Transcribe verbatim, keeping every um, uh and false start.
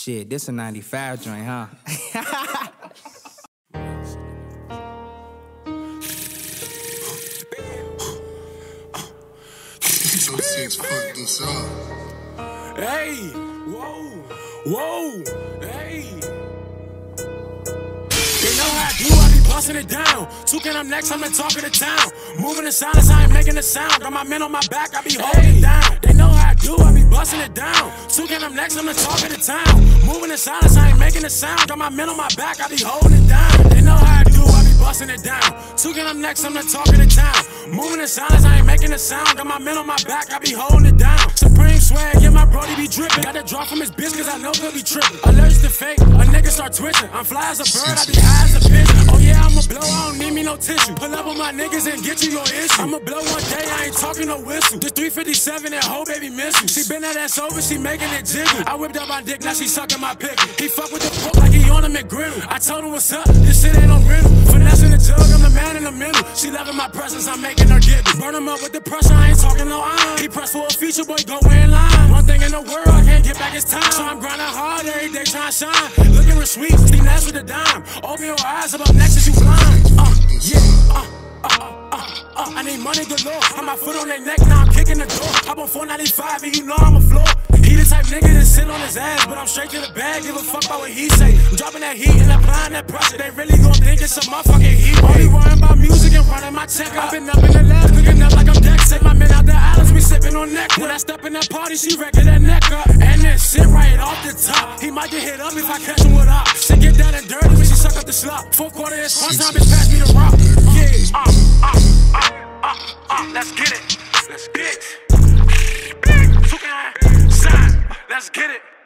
Shit, this a ninety-five joint, huh? Hey, whoa, whoa, hey. They know how I do, I be busting it down. Toucan, I'm next, I'm the talk of the town. Moving in silence, I ain't making a sound. Got my men on my back, I be holding it down. They know how I do, I be busting it down. Toucan, I'm next, I'm the talk of the town. Moving in silence, I ain't making a sound. Got my men on my back, I be holding it down. They know how I do, I be busting it down. Toucan, I'm next, I'm the talk of the town. Moving in silence, I ain't making a sound. Got my men on my back, I be holding it down. Supreme swag, yeah, my brody be dripping. Got that draw from his bitch, cause I know he'll be tripping. Allergic to fake, a nigga start twitching. I'm fly as a bird, I be high as a bitch. Oh yeah, I'ma blow, I don't need me no tissue. Pull up on my niggas and get you your issue. I'ma blow one day, I ain't talking no whistle. This three fifty-seven, that hoe baby miss you. She been at that sober, she making it jiggle. I whipped up my dick, now she sucking my pickle. He fuck with the book like he on a McGriddle. I told him what's up, this shit ain't no riddle. Finesse in the jug, I'm the man in the middle. She loving my presence, I'm making her giggle. Burn him up with the pressure, I ain't talking no iron. He pressed for a feature, boy, go in line. One thing in the world, I can't get back his time. So I'm grinding hard every day, trying to shine. Looking real sweet, Steve Nash with a dime. Open your eyes, about next is you blind. Uh, yeah, uh, uh, uh, uh, uh. I need money galore. I'm my foot on their neck, now I'm kicking the door. Hop on four ninety-five and you know I'm a floor. He the type nigga that sit on his ass, but I'm straight to the bag, give a fuck about what he say. I'm dropping that heat and applying that pressure. They really gon' think it's a motherfucking heat. Only worrying about music and running my check. I've been up in the lab, cooking up like I'm Dex. Take my men out the islands, we sipping on neck. When I step in that party, she wrecking that neck up. And then shit right off the top. He might get hit up if I catch him with up. She get down and dirty when she suck up the slop. Fourth quarter is one time, bitch, pass me the rock. Yeah, uh, uh, uh, uh, uh, let's get it. Let's get it. Let's get it.